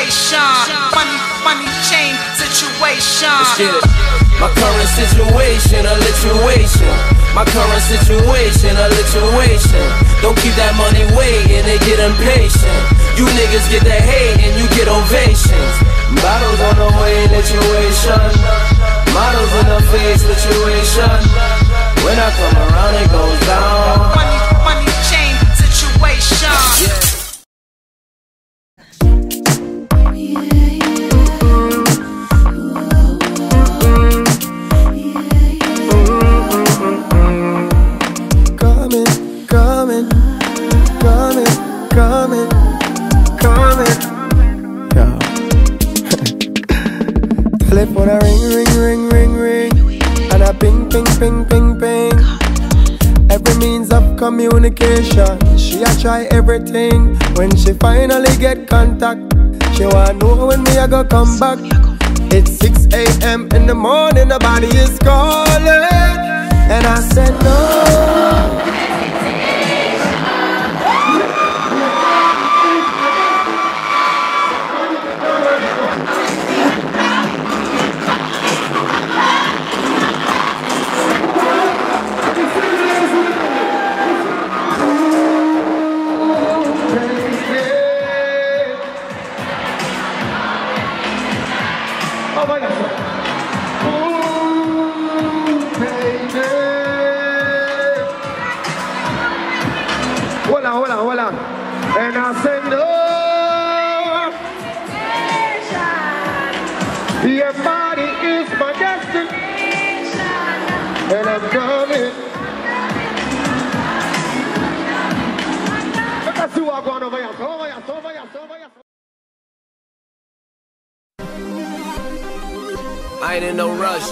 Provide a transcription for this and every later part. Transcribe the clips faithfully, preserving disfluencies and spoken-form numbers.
situation. Money, money chain situation. Let's get it. My current situation, a lituation. My current situation, a lituation. Don't keep that money waiting, they get impatient. You niggas get the hate and you get ovations. Bottles on the way, lituation. Models in the face, situation. When I come around, it goes down. Money, money chain situation. Yeah. Coming, coming, coming, coming. Yeah. Telephone a ring, ring, ring, ring, ring, and a ping, ping, ping, ping, ping. Every means of communication, she a try everything. When she finally get contact, she wanna know when me a go come back. It's six A M in the morning, the body is calling, and I said no. Hold on, hold on, hold on. And I say no. Your body is my destiny. And I'm coming. Let's see what's going on over here. Over here, over here, over here. I ain't in no rush.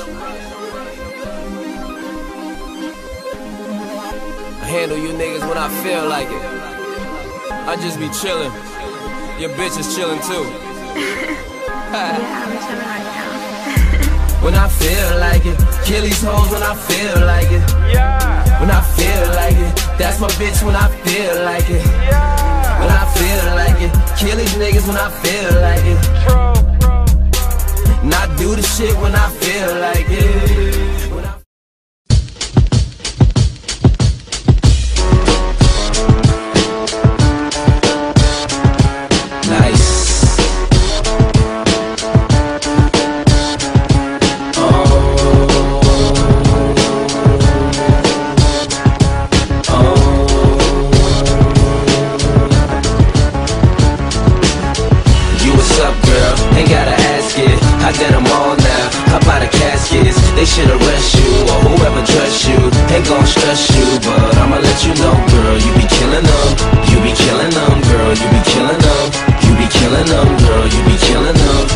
I handle you niggas when I feel like it. I just be chillin'. Your bitch is chillin' too. Yeah, I'm chilling right now. When I feel like it, kill these hoes when I feel like it. Yeah. When I feel like it, that's my bitch when I feel like it. Yeah. When I feel like it, kill these niggas when I feel like it. True. And I do the shit when I feel like it. When I I did them all now, hop out of caskets. They should arrest you, or whoever trusts you ain't gon' stress you, but I'ma let you know, girl, you be killing them. You be killing them, girl, you be killing them. You be killing them, girl, you be killing them.